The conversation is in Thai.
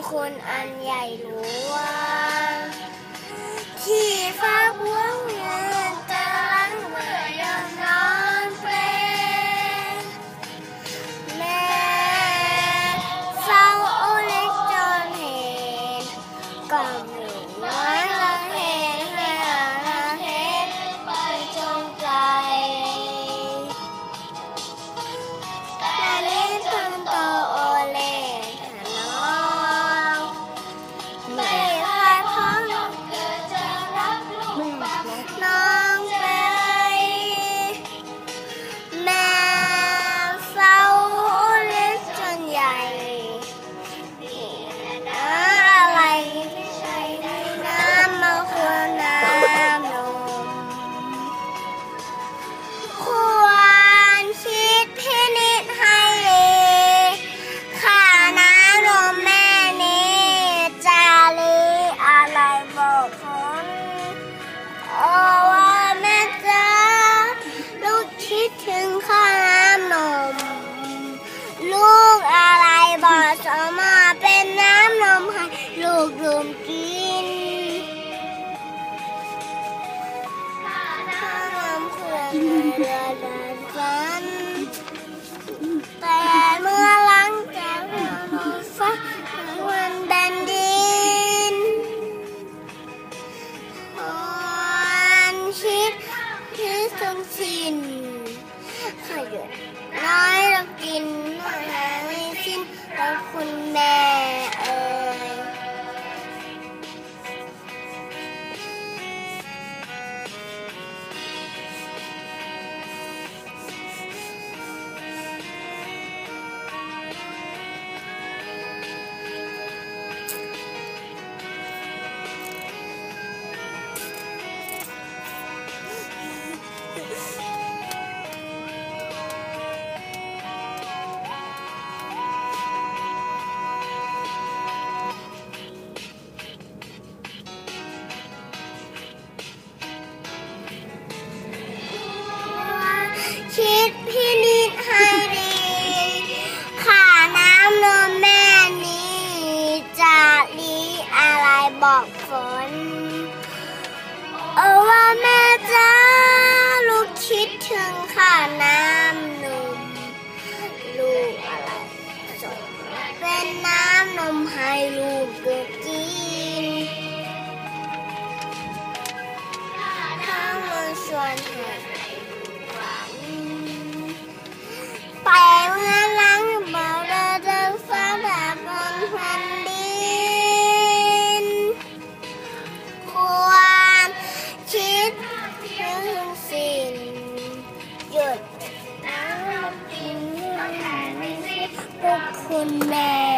คุณอันใหญ่หลวงที่ฟ้าพวงเงินจะล้างเมื่อยอมนอนเปลแม่เศร้าโอเล็กจนเห็นก็มีน้อยละเห็นให้ละเห็นไปจงใจแต่เล่นจนโตโอเล็กน้องไม่พายพ้องเกิดจะรักลูกน้องไปแม่เศร้าเล็กจนใหญ่อะไรไม่ใช่น้ำมาควรน้ำนมควรคิดพินิจให้ดีข้าน้ำนมแม่นี้จะลีอะไรบอกคนโอ้ว่าแม่จ๋าลูกคิดถึงข้าน้ำนมลูกอะไรบอกสมาเป็นน้ำนมให้ลูกดื่มกินข้านมเพื่อนเรือเดินกันแต่เมื่อหลังจากนอนฟ้าวันแผ่นดินคนคิดที่ทรงสิ้นขยุดน้อยเรากินไม่สิ้นแล้วคุณแม่เอ๋ยคิดพินิจให้ดีข้าน้ำนมแม่นี้จะลีอะไรบอกฝนโอ้ว่าแม่จ๋าลูกคิดถึงข้าน้ำนมลูกอะไรส่งเป็นน้ำนมให้ลูกกินถ้ามันชวนให้ไปเมื่อหลังบอกเราเดินฟ้าแบบบนแผ่นดินควรคิดถึงสิ้นหยุดน้ำกินไม่สิ้นพวกคุณแม่